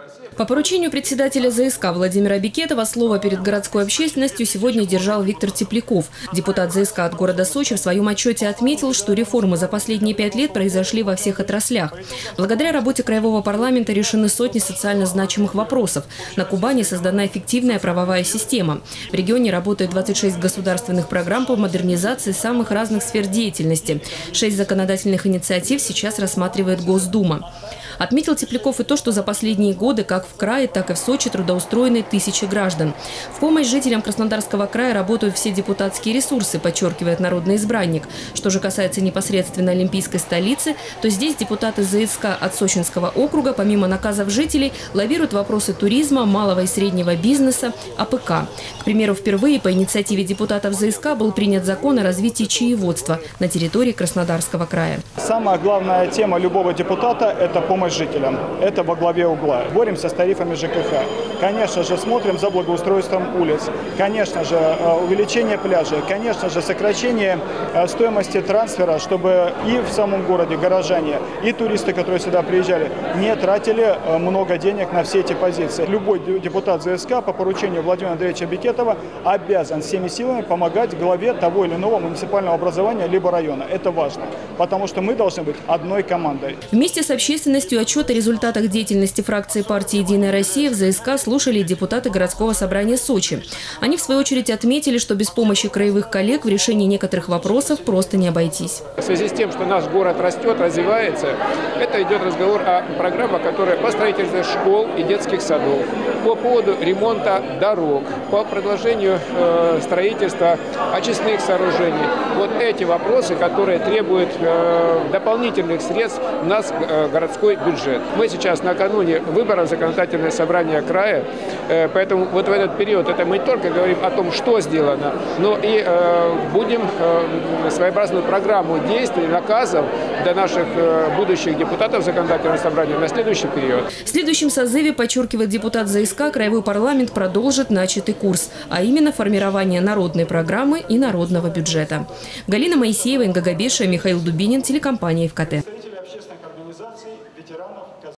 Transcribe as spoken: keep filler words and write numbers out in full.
По поручению председателя ЗСК Владимира Бекетова слово перед городской общественностью сегодня держал Виктор Тепляков. Депутат ЗСК от города Сочи в своем отчете отметил, что реформы за последние пять лет произошли во всех отраслях. Благодаря работе краевого парламента решены сотни социально значимых вопросов. На Кубани создана эффективная правовая система. В регионе работает двадцать шесть государственных программ по модернизации самых разных сфер деятельности. Шесть законодательных инициатив сейчас рассматривает Госдума. Отметил Тепляков и то, что за последние годы как в крае, так и в Сочи трудоустроены тысячи граждан. В помощь жителям Краснодарского края работают все депутатские ресурсы, подчеркивает народный избранник. Что же касается непосредственно олимпийской столицы, то здесь депутаты ЗСК от Сочинского округа, помимо наказов жителей, лоббируют вопросы туризма, малого и среднего бизнеса, АПК. К примеру, впервые по инициативе депутатов ЗСК был принят закон о развитии чаеводства на территории Краснодарского края. Самая главная тема любого депутата – это помощь жителям. Это во главе угла. Боремся с тарифами ЖКХ. Конечно же, смотрим за благоустройством улиц. Конечно же, увеличение пляжей. Конечно же, сокращение стоимости трансфера, чтобы и в самом городе горожане, и туристы, которые сюда приезжали, не тратили много денег на все эти позиции. Любой депутат ЗСК по поручению Владимира Андреевича Бекетова обязан всеми силами помогать главе того или иного муниципального образования либо района. Это важно, потому что мы должны быть одной командой. Вместе с общественностью отчет о результатах деятельности фракции партии «Единая Россия» в ЗСК слушали и депутаты городского собрания Сочи. Они, в свою очередь, отметили, что без помощи краевых коллег в решении некоторых вопросов просто не обойтись. В связи с тем, что наш город растет, развивается, это идет разговор о программах, которые по строительству школ и детских садов, по поводу ремонта дорог, по продолжению э, строительства очистных сооружений. Вот эти вопросы, которые требуют э, дополнительных средств у нас э, городской бюджет. Мы сейчас накануне выборов законодательное собрание края, э, поэтому вот в этот период это мы не только говорим о том, что сделано, но и э, будем э, своеобразную программу действий, наказов для наших э, будущих депутатов законодательного собрания на следующий период. В следующем созыве, подчеркивает депутат ЗСК, краевой парламент продолжит начатый курс, а именно формирование народной программы и народного бюджета. Галина Моисеева, Инга Габеша, Михаил Дубинин, телекомпания ФКТ.